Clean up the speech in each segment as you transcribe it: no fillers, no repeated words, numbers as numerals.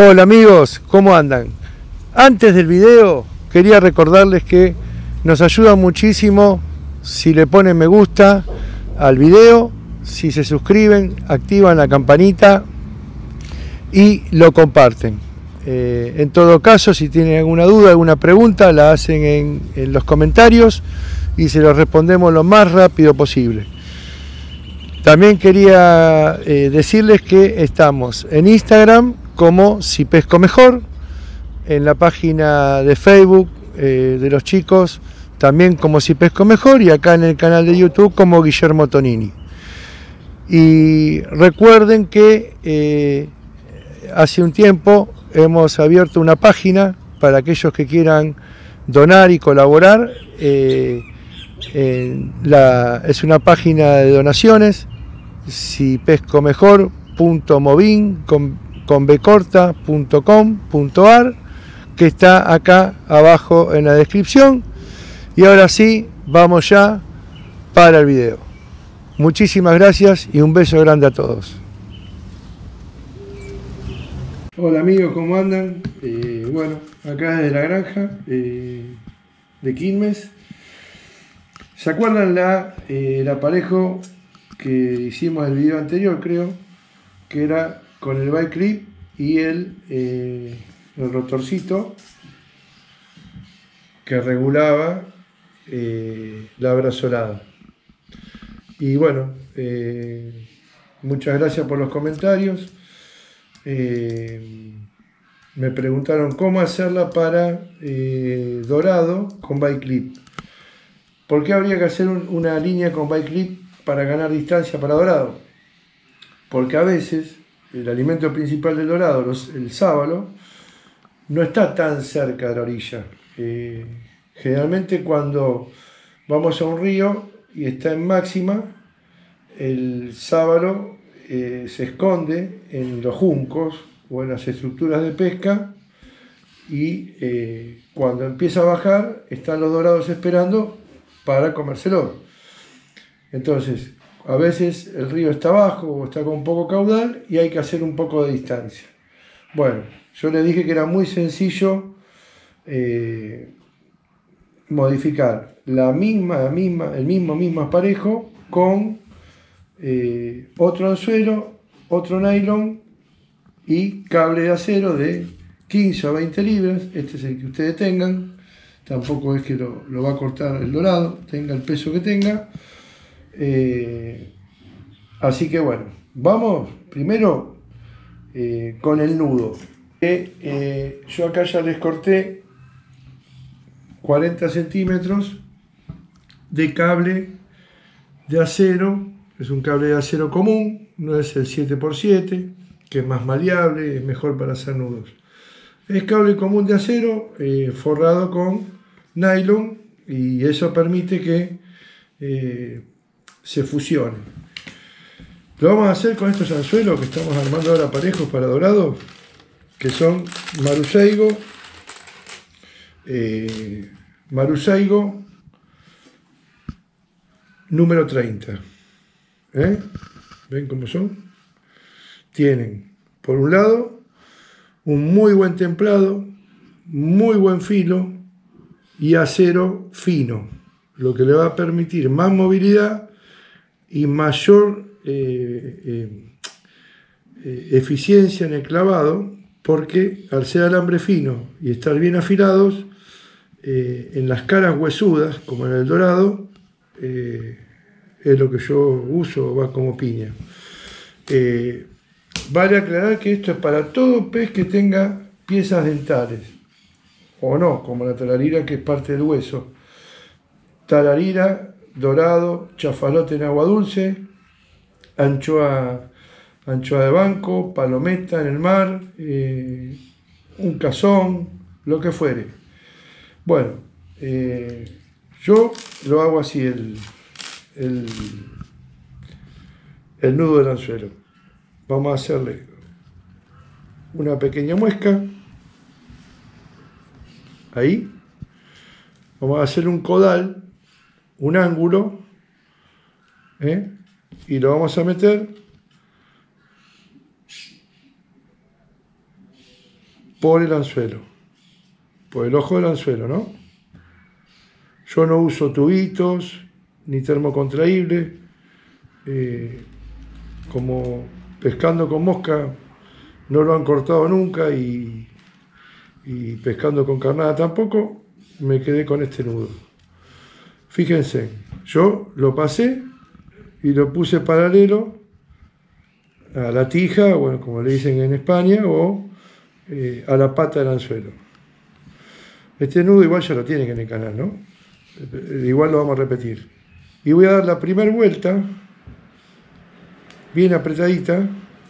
Hola amigos, ¿cómo andan? Antes del video quería recordarles que nos ayuda muchísimo si le ponen me gusta al video, si se suscriben, activan la campanita y lo comparten. En todo caso, si tienen alguna duda, alguna pregunta, la hacen en los comentarios y se los respondemos lo más rápido posible. También quería decirles que estamos en Instagram como Si Pesco Mejor, en la página de Facebook de los chicos también como Si Pesco Mejor, y acá en el canal de YouTube como Guillermo Tonini. Y recuerden que hace un tiempo hemos abierto una página para aquellos que quieran donar y colaborar. Es una página de donaciones, sipescomejor.movin con bcorta.com.ar, que está acá abajo en la descripción. Y ahora sí, vamos ya para el video. Muchísimas gracias y un beso grande a todos. Hola amigos, ¿cómo andan? Bueno, acá desde la granja de Quilmes. ¿Se acuerdan el aparejo que hicimos en el video anterior, creo? Que era con el bike clip y el rotorcito que regulaba la brazolada. Y bueno, muchas gracias por los comentarios. Me preguntaron cómo hacerla para dorado con bike clip. ¿Por qué habría que hacer una línea con bike clip para ganar distancia para dorado? Porque a veces el alimento principal del dorado, el sábalo, no está tan cerca de la orilla. Generalmente cuando vamos a un río y está en máxima, el sábalo se esconde en los juncos o en las estructuras de pesca, y cuando empieza a bajar están los dorados esperando para comérselo. Entonces, a veces el río está bajo o está con poco caudal y hay que hacer un poco de distancia. Bueno, yo les dije que era muy sencillo modificar el mismo aparejo con otro anzuelo, otro nylon y cable de acero de 15 o 20 libras. Este es el que ustedes tengan, tampoco es que lo va a cortar el dorado, tenga el peso que tenga. Así que bueno, vamos primero con el nudo. Yo acá ya les corté 40 centímetros de cable de acero. Es un cable de acero común, no es el 7x7, que es más maleable, es mejor para hacer nudos. Es cable común de acero forrado con nylon, y eso permite que se fusione. Lo vamos a hacer con estos anzuelos que estamos armando ahora parejos para dorado, que son Marusaigo número 30. ¿Ven cómo son? Tienen, por un lado, un muy buen templado, muy buen filo y acero fino, lo que le va a permitir más movilidad y mayor eficiencia en el clavado, porque al ser alambre fino y estar bien afilados, en las caras huesudas, como en el dorado, es lo que yo uso, va como piña. Vale aclarar que esto es para todo pez que tenga piezas dentales, o no, como la talarira, que es parte del hueso. Talarira, dorado, chafalote en agua dulce, anchoa de banco, palometa en el mar, un cazón, lo que fuere. Bueno, yo lo hago así, el nudo del anzuelo. Vamos a hacerle una pequeña muesca ahí. Vamos a hacer un codal, un ángulo, y lo vamos a meter por el anzuelo, por el ojo del anzuelo, ¿no? Yo no uso tubitos ni termocontraíbles, como pescando con mosca no lo han cortado nunca y pescando con carnada tampoco, me quedé con este nudo. Fíjense, yo lo pasé y lo puse paralelo a la tija, bueno, como le dicen en España, o a la pata del anzuelo. Este nudo igual ya lo tienen en el canal, ¿no? Igual lo vamos a repetir. Y voy a dar la primera vuelta, bien apretadita,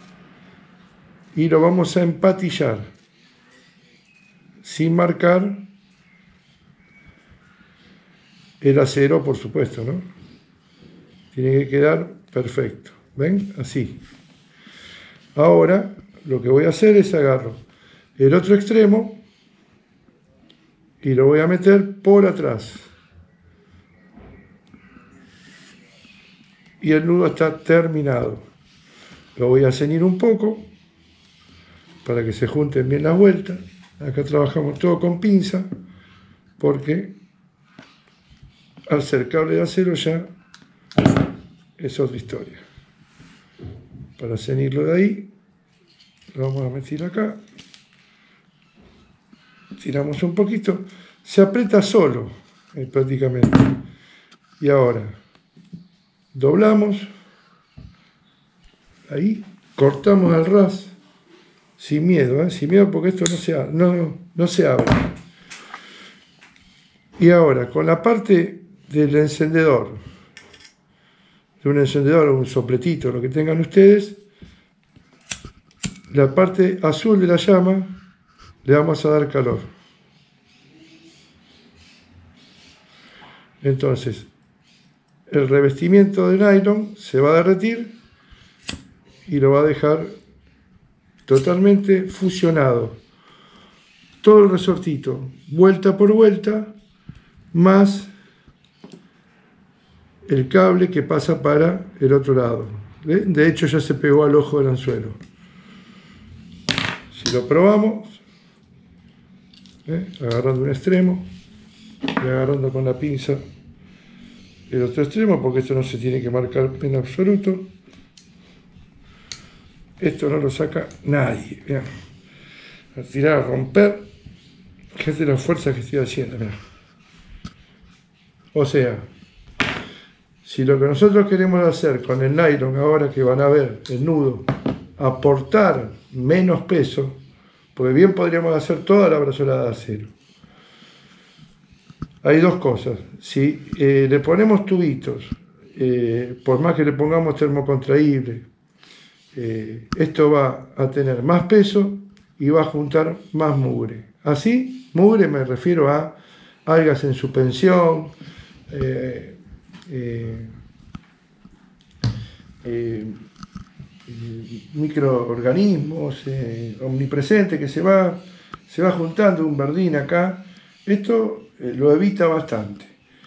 y lo vamos a empatillar, sin marcar el acero, por supuesto, ¿no? Tiene que quedar perfecto. ¿Ven? Así. Ahora, lo que voy a hacer es agarro el otro extremo y lo voy a meter por atrás. Y el nudo está terminado. Lo voy a ceñir un poco para que se junten bien las vueltas. Acá trabajamos todo con pinza porque al ser cable de acero ya es otra historia. Para ceñirlo de ahí, lo vamos a meter acá. Tiramos un poquito. Se aprieta solo prácticamente. Y ahora doblamos. Ahí cortamos al ras. Sin miedo, sin miedo porque esto no se abre. Y ahora, con la parte del encendedor, de un encendedor o un sopletito, lo que tengan ustedes, la parte azul de la llama le vamos a dar calor. Entonces, el revestimiento de nylon se va a derretir y lo va a dejar totalmente fusionado. Todo el resortito, vuelta por vuelta, más el cable que pasa para el otro lado. De hecho, ya se pegó al ojo del anzuelo. Si lo probamos, agarrando un extremo y agarrando con la pinza el otro extremo, porque esto no se tiene que marcar en absoluto. Esto no lo saca nadie. Mirá. A tirar, a romper. Fíjate la fuerza que estoy haciendo. Mirá. O sea, si lo que nosotros queremos hacer con el nylon, ahora que van a ver el nudo, aportar menos peso, porque bien podríamos hacer toda la brazolada de acero. Hay dos cosas. Si le ponemos tubitos, por más que le pongamos termocontraíble, esto va a tener más peso y va a juntar más mugre. Así, mugre me refiero a algas en suspensión, microorganismos omnipresentes que se va juntando, un verdín acá. Esto lo evita bastante.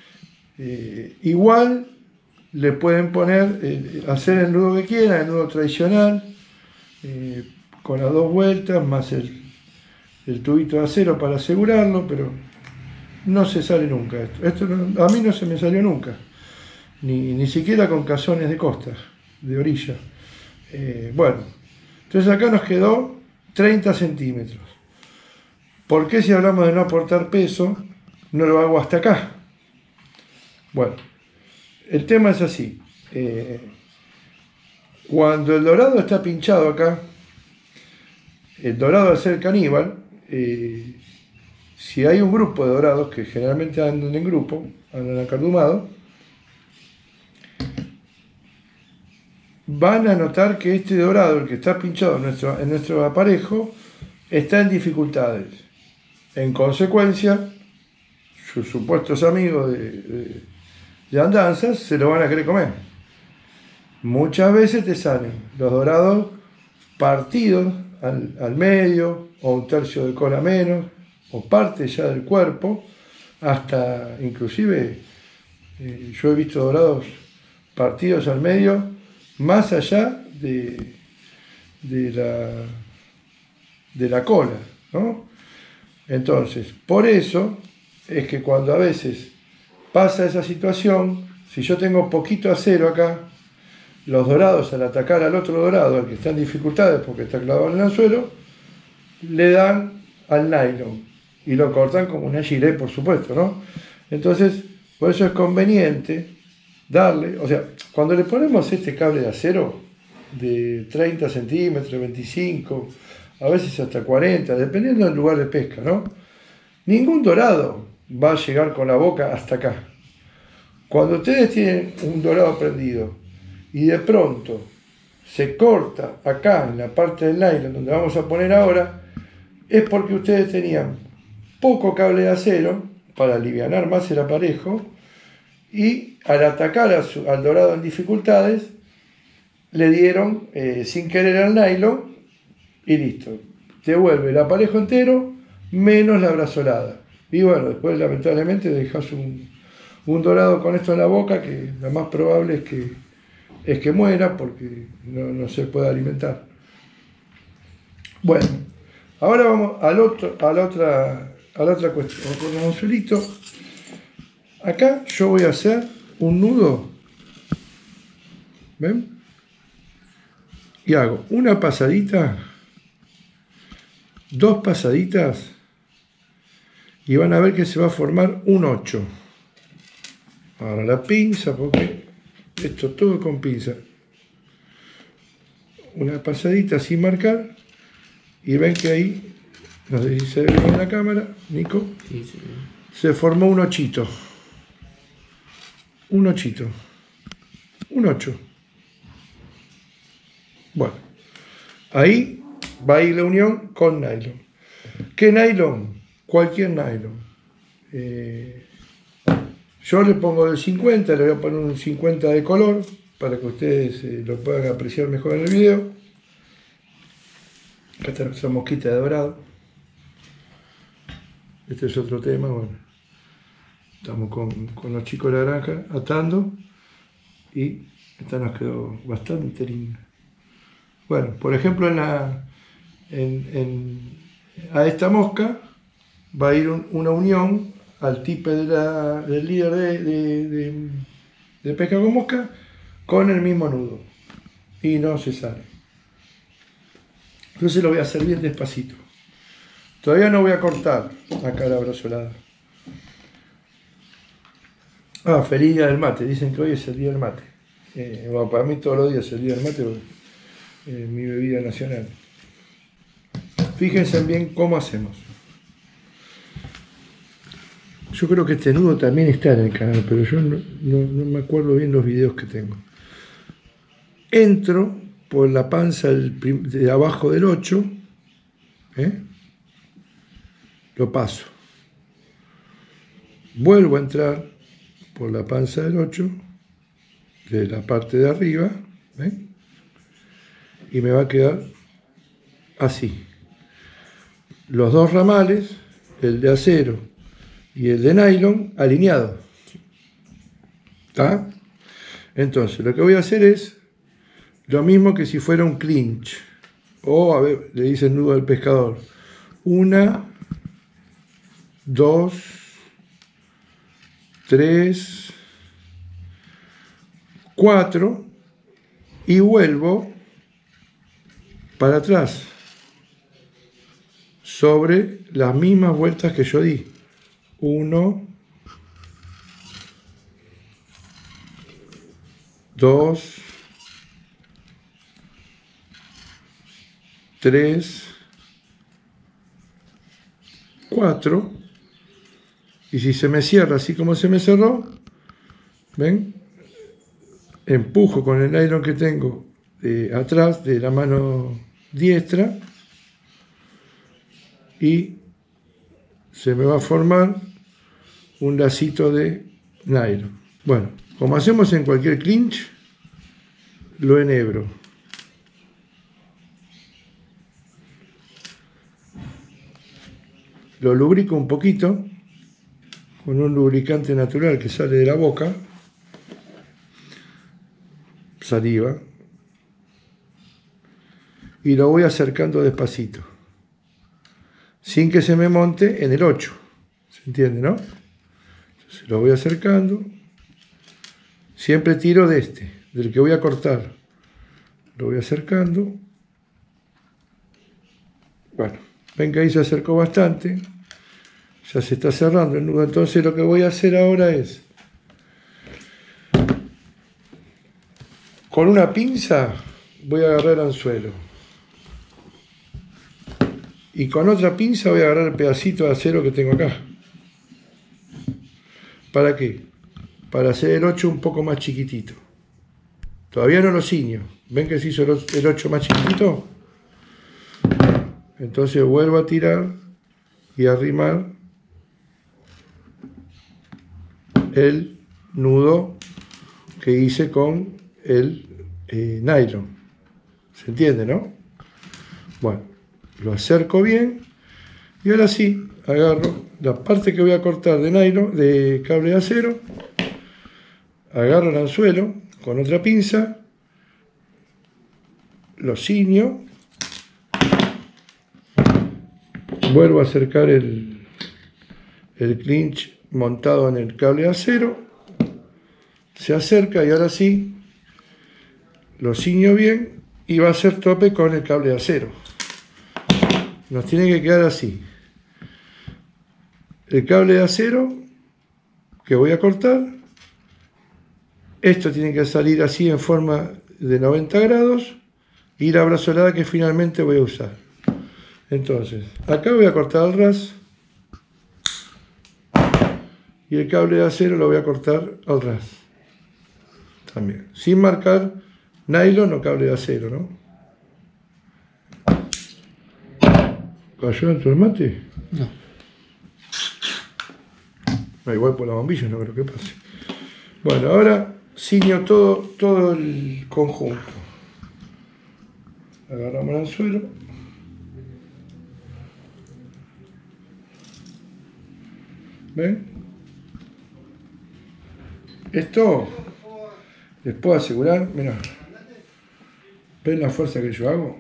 Igual le pueden poner, hacer el nudo que quieran, el nudo tradicional, con las dos vueltas, más el tubito de acero para asegurarlo, pero no se sale nunca esto. Esto no, a mí no se me salió nunca, ni siquiera con cazones de costa, de orilla. Bueno, entonces acá nos quedó 30 centímetros. ¿Por qué si hablamos de no aportar peso, no lo hago hasta acá? Bueno, el tema es así. Cuando el dorado está pinchado acá, el dorado al ser caníbal, si hay un grupo de dorados que generalmente andan en grupo, andan acardumados, van a notar que este dorado, el que está pinchado en nuestro aparejo, está en dificultades. En consecuencia, sus supuestos amigos de andanzas se lo van a querer comer. Muchas veces te salen los dorados partidos al medio, o un tercio de cola menos, o parte ya del cuerpo, hasta inclusive yo he visto dorados partidos al medio, más allá de la cola, ¿no? Entonces, por eso es que cuando a veces pasa esa situación, si yo tengo poquito acero acá, los dorados al atacar al otro dorado, al que está en dificultades porque está clavado en el anzuelo, le dan al nylon y lo cortan como una gilet, por supuesto, ¿no? Entonces, por eso es conveniente darle, o sea, cuando le ponemos este cable de acero de 30 centímetros, 25, a veces hasta 40, dependiendo del lugar de pesca, ¿no? Ningún dorado va a llegar con la boca hasta acá. Cuando ustedes tienen un dorado prendido y de pronto se corta acá en la parte del nylon donde vamos a poner ahora, es porque ustedes tenían poco cable de acero para alivianar más el aparejo y al atacar al dorado en dificultades le dieron sin querer al nylon y listo. Te vuelve el aparejo entero menos la brazolada. Y bueno, después lamentablemente dejas un dorado con esto en la boca que lo más probable es que muera porque no se puede alimentar. Bueno, ahora vamos a la otra cuestión. Con un anzuelito. Acá yo voy a hacer un nudo. ¿Ven? Y hago una pasadita, dos pasaditas, y van a ver que se va a formar un 8. Ahora la pinza, porque esto todo con pinza. Una pasadita sin marcar, y ven que ahí, no sé si se ve bien en la cámara, Nico, sí, sí. Se formó un 8. Un 8. Un 8. Bueno, ahí va a ir la unión con nylon. ¿Qué nylon? Cualquier nylon. Yo le pongo del 50, le voy a poner un 50 de color para que ustedes lo puedan apreciar mejor en el video. Acá está nuestra mosquita de dorado. Este es otro tema, bueno. Estamos con los chicos de naranja atando y esta nos quedó bastante linda. Bueno, por ejemplo, a esta mosca va a ir una unión al tipe del líder de pesca con mosca con el mismo nudo y no se sale. Entonces lo voy a hacer bien despacito. Todavía no voy a cortar acá la brazolada. Feliz día del mate. Dicen que hoy es el día del mate. Bueno, para mí todos los días es el día del mate. Mi bebida nacional. Fíjense bien cómo hacemos. Yo creo que este nudo también está en el canal, pero yo no me acuerdo bien los videos que tengo. Entro por la panza de abajo del 8, lo paso. Vuelvo a entrar por la panza del 8, de la parte de arriba, y me va a quedar así. Los dos ramales, el de acero y el de nylon, alineados. ¿Está? Entonces, lo que voy a hacer es lo mismo que si fuera un clinch. O, a ver, le dice el nudo del pescador. 1, 2, 3, 4 y vuelvo para atrás sobre las mismas vueltas que yo di. 1, 2, 3, 4, y si se me cierra así como se me cerró, ¿ven? Empujo con el nylon que tengo atrás de la mano diestra y se me va a formar un lacito de nylon. Bueno, como hacemos en cualquier clinch, lo enhebro. Lo lubrico un poquito con un lubricante natural que sale de la boca, saliva, y lo voy acercando despacito. sin que se me monte en el 8. ¿Se entiende, no? Entonces lo voy acercando. Siempre tiro de este, del que voy a cortar. Lo voy acercando. Bueno, ven que ahí se acercó bastante. Ya se está cerrando el nudo. Entonces lo que voy a hacer ahora es, con una pinza voy a agarrar el anzuelo. Y con otra pinza voy a agarrar el pedacito de acero que tengo acá. ¿Para qué? Para hacer el 8 un poco más chiquitito. Todavía no lo ciño. ¿Ven que se hizo el 8 más chiquitito? Entonces vuelvo a tirar y a arrimar el nudo que hice con el nylon. ¿Se entiende, no? Bueno, lo acerco bien y ahora sí agarro la parte que voy a cortar de nylon, de cable de acero, agarro el anzuelo con otra pinza, lo ciño, vuelvo a acercar el clinch montado en el cable de acero, se acerca y ahora sí lo ciño bien y va a hacer tope con el cable de acero. Nos tiene que quedar así. El cable de acero que voy a cortar, esto tiene que salir así en forma de 90 grados y la brazolada que finalmente voy a usar. Entonces, acá voy a cortar al ras y el cable de acero lo voy a cortar al ras también, sin marcar nylon o cable de acero, ¿no? ¿Cayó en tu mate? No. Igual por la bombilla no creo que pase. Bueno, ahora ciño todo el conjunto. Agarramos el anzuelo. ¿Ven? Esto les puedo asegurar, mirá. ¿Ven la fuerza que yo hago?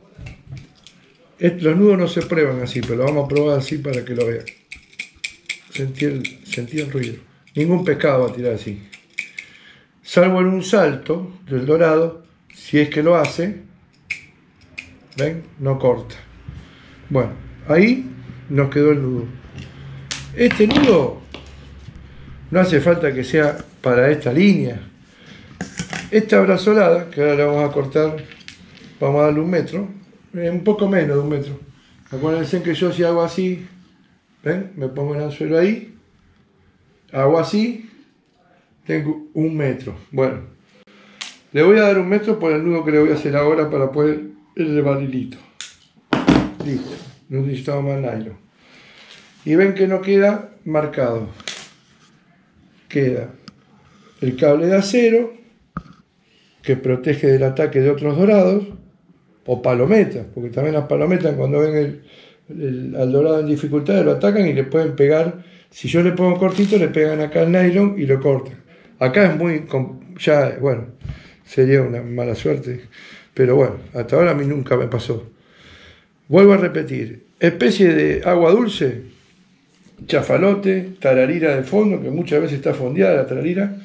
Los nudos no se prueban así, pero lo vamos a probar así para que lo vean. Sentí el ruido. Ningún pescado va a tirar así. Salvo en un salto del dorado, si es que lo hace, ¿ven? No corta. Bueno, ahí nos quedó el nudo. Este nudo no hace falta que sea para esta línea. Esta brazolada, que ahora la vamos a cortar, vamos a darle 1 metro, un poco menos de 1 metro. Acuérdense que yo si hago así, ¿ven? Me pongo el anzuelo ahí, hago así, tengo 1 metro. Bueno, le voy a dar 1 metro por el nudo que le voy a hacer ahora para poder elevar el hilito. Listo, no necesitamos más nylon. Y ven que no queda marcado. Queda el cable de acero que protege del ataque de otros dorados, o palometas, porque también las palometas cuando ven al dorado en dificultades lo atacan y le pueden pegar. Si yo le pongo cortito, le pegan acá al nylon y lo cortan. Acá es muy, ya, bueno, sería una mala suerte, pero bueno, hasta ahora a mí nunca me pasó. Vuelvo a repetir, especie de agua dulce, chafalote, tararira de fondo, que muchas veces está fondeada la tararira,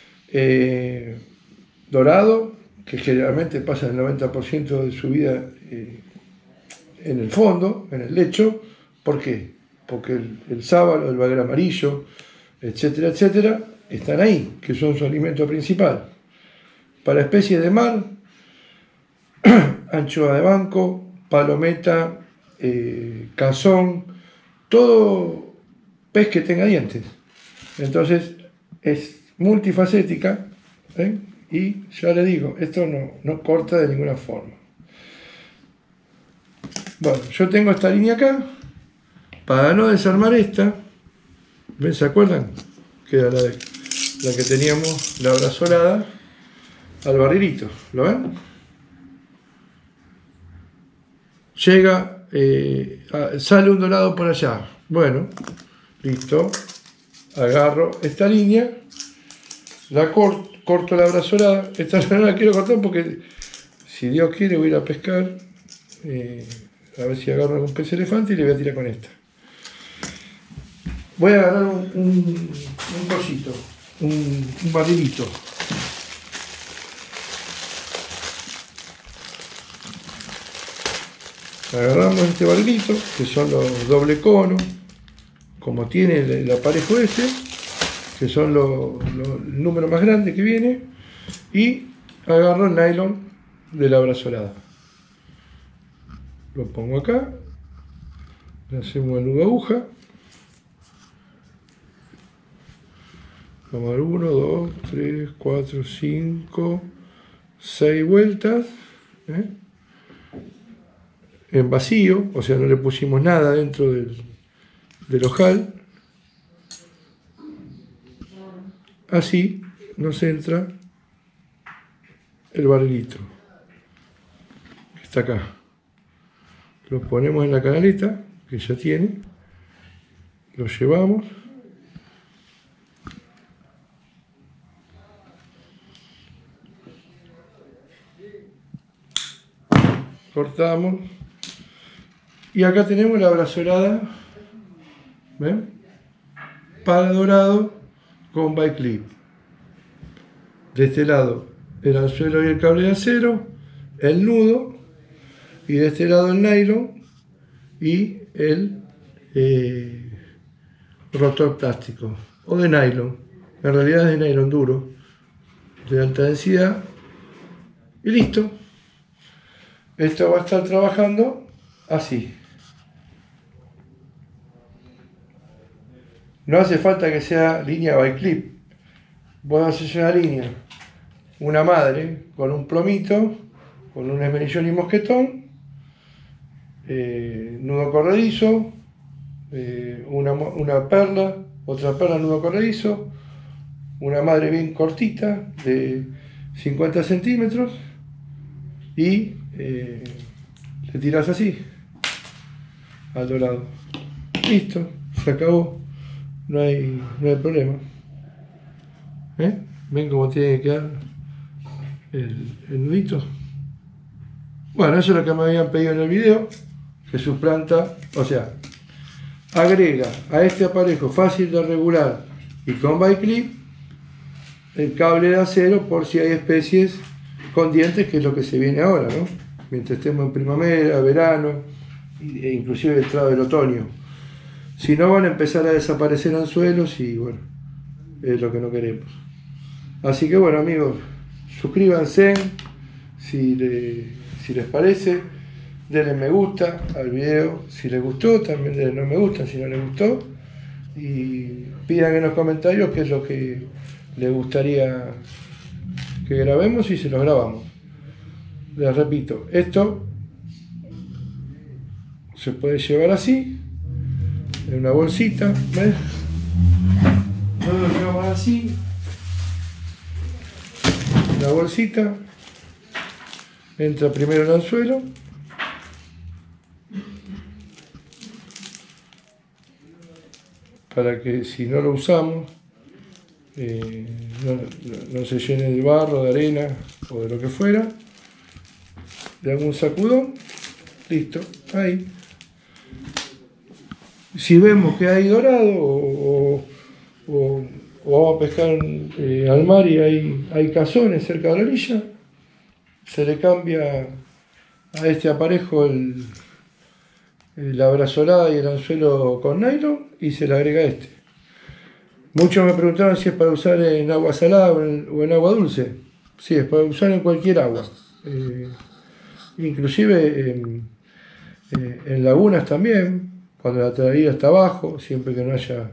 dorado, que generalmente pasa el 90% de su vida en el fondo, en el lecho. ¿Por qué? Porque el sábalo, el bagre amarillo, etcétera, etcétera, están ahí, que son su alimento principal. Para especies de mar, anchoa de banco, palometa, cazón, todo pez que tenga dientes. Entonces es multifacética, ¿eh? Y ya le digo, esto no corta de ninguna forma. Bueno, yo tengo esta línea acá. Para no desarmar esta, ¿ven? ¿Se acuerdan? Que era la que teníamos, la brazolada al barrilito. ¿Lo ven? Llega, sale un dorado por allá. Bueno, listo. Agarro esta línea, la corto la brazolada. Esta no la quiero cortar porque si Dios quiere voy a ir a pescar A ver si agarro un pez elefante y le voy a tirar con esta. Voy a agarrar un cosito, un barrilito. Agarramos este barrilito, que son los doble cono, como tiene el aparejo este, que son el número más grande que viene, y agarro el nylon de la brazolada. Lo pongo acá, le hacemos el nudo aguja. Vamos a dar 1, 2, 3, 4, 5, 6 vueltas. En vacío, o sea, no le pusimos nada dentro del ojal. Así nos entra el barrilito que está acá. Lo ponemos en la canaleta que ya tiene, lo llevamos, cortamos y acá tenemos la brazolada, ¿ven? Para dorado con bike clip. De este lado el anzuelo y el cable de acero, el nudo, y de este lado el nylon y el rotor plástico o de nylon. En realidad es de nylon duro, de alta densidad, y listo. Esto va a estar trabajando así. No hace falta que sea línea bike clip. Vos haces una línea, una madre con un plomito, con un esmerillón y mosquetón, nudo corredizo, una perla, otra perla, nudo corredizo, una madre bien cortita de 50 centímetros y le tirás así al dorado. Listo, se acabó, no hay problema. ¿Ven cómo tiene que quedar el nudito? Bueno, eso es lo que me habían pedido en el video, que suplanta, o sea, agrega a este aparejo fácil de regular y con bike clip el cable de acero por si hay especies con dientes, que es lo que se viene ahora, ¿no? Mientras estemos en primavera, verano e inclusive entrado del otoño. Si no, van a empezar a desaparecer anzuelos y bueno, es lo que no queremos. Así que bueno, amigos, suscríbanse si les parece, denle me gusta al video si les gustó, también denle no me gusta si no les gustó, y pidan en los comentarios qué es lo que les gustaría que grabemos y se lo grabamos. Les repito, esto se puede llevar así, en una bolsita, ¿ves? Nosotros lo llevamos así, una bolsita, entra primero el anzuelo, para que si no lo usamos no se llene de barro, de arena o de lo que fuera. Le hago un sacudón, listo, ahí. Si vemos que hay dorado o vamos a pescar al mar y hay cazones cerca de la orilla, se le cambia a este aparejo la brazolada y el anzuelo con nylon y se le agrega este. Muchos me preguntaron si es para usar en agua salada o en agua dulce. Sí, es para usar en cualquier agua. Inclusive en lagunas también, cuando la traída está abajo, siempre que no haya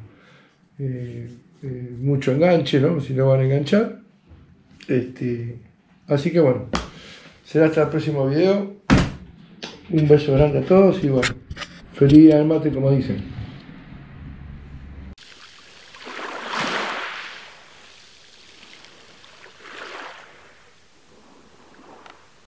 mucho enganche, ¿no? Si no van a enganchar. Así que bueno, será hasta el próximo video. Un beso grande a todos y bueno, feliz día del mate, como dicen.